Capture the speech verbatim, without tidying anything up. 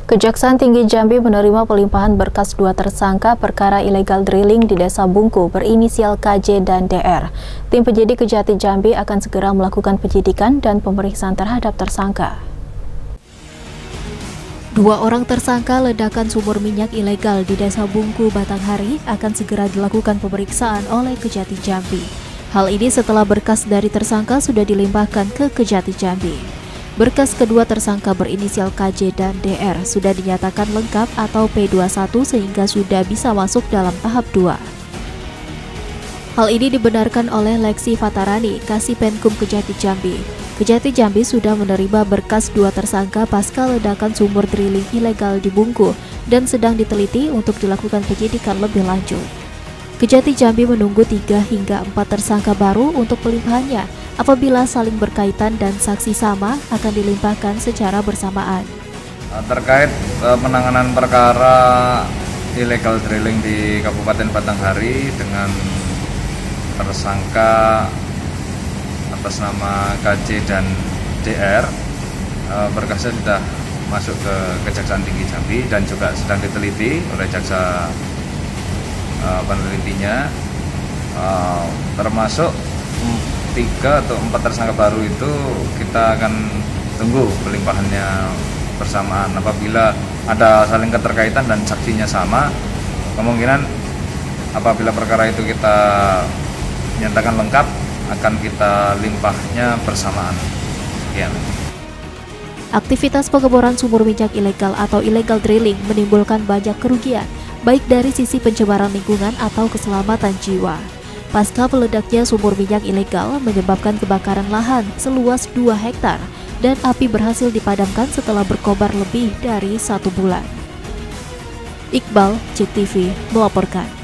Kejaksaan Tinggi Jambi menerima pelimpahan berkas dua tersangka perkara ilegal drilling di Desa Bungku berinisial K J dan D R. Tim penyidik Kejati Jambi akan segera melakukan penyidikan dan pemeriksaan terhadap tersangka. Dua orang tersangka ledakan sumur minyak ilegal di Desa Bungku, Batanghari akan segera dilakukan pemeriksaan oleh Kejati Jambi. Hal ini setelah berkas dari tersangka sudah dilimpahkan ke Kejati Jambi. Berkas kedua tersangka berinisial K J dan D R sudah dinyatakan lengkap atau P dua puluh satu sehingga sudah bisa masuk dalam tahap dua. Hal ini dibenarkan oleh Leksi Fatarani, Kasipenkum Kejati Jambi. Kejati Jambi sudah menerima berkas dua tersangka pasca ledakan sumur drilling ilegal di Bungku dan sedang diteliti untuk dilakukan penyidikan lebih lanjut. Kejati Jambi menunggu tiga hingga empat tersangka baru untuk pelimpahannya. Apabila saling berkaitan dan saksi sama, akan dilimpahkan secara bersamaan. Terkait uh, penanganan perkara illegal drilling di Kabupaten Batanghari dengan tersangka atas nama K J dan D R, uh, berkasnya sudah masuk ke Kejaksaan Tinggi Jambi dan juga sedang diteliti oleh jaksa uh, penelitinya, uh, termasuk tiga atau empat tersangka baru itu kita akan tunggu pelimpahannya bersamaan. Apabila ada saling keterkaitan dan saksinya sama, kemungkinan apabila perkara itu kita nyatakan lengkap akan kita limpahnya bersamaan. Ya. Aktivitas pengeboran sumur minyak ilegal atau illegal drilling menimbulkan banyak kerugian, baik dari sisi pencemaran lingkungan atau keselamatan jiwa. Pasca meledaknya sumur minyak ilegal menyebabkan kebakaran lahan seluas dua hektar dan api berhasil dipadamkan setelah berkobar lebih dari satu bulan. Iqbal, J T V melaporkan.